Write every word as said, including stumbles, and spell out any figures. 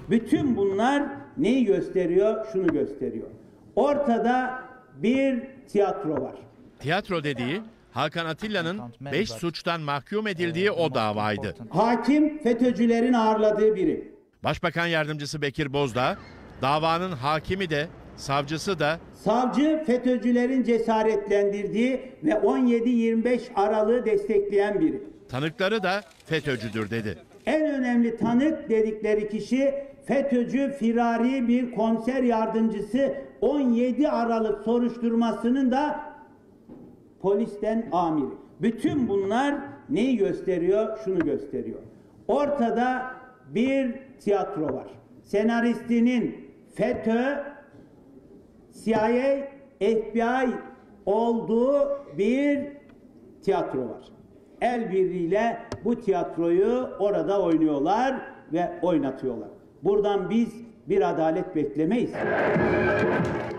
Bütün bunlar neyi gösteriyor? Şunu gösteriyor. Ortada bir tiyatro var. Tiyatro dediği Hakan Atilla'nın beş suçtan mahkum edildiği o davaydı. Hakim FETÖ'cülerin ağırladığı biri. Başbakan Yardımcısı Bekir Bozdağ, davanın hakimi de, savcısı da Savcı FETÖ'cülerin cesaretlendirdiği ve on yedi yirmi beş Aralık'ı destekleyen biri. tanıkları da FETÖ'cüdür dedi. En önemli tanık dedikleri kişi FETÖ'cü firari bir konser yardımcısı, on yedi Aralık soruşturmasının da polisten amiri. Bütün bunlar neyi gösteriyor? Şunu gösteriyor. Ortada bir tiyatro var. Senaristinin FETÖ, C I A, F B I olduğu bir tiyatro var. El birliğiyle bu tiyatroyu orada oynuyorlar ve oynatıyorlar. Buradan biz bir adalet beklemeyiz.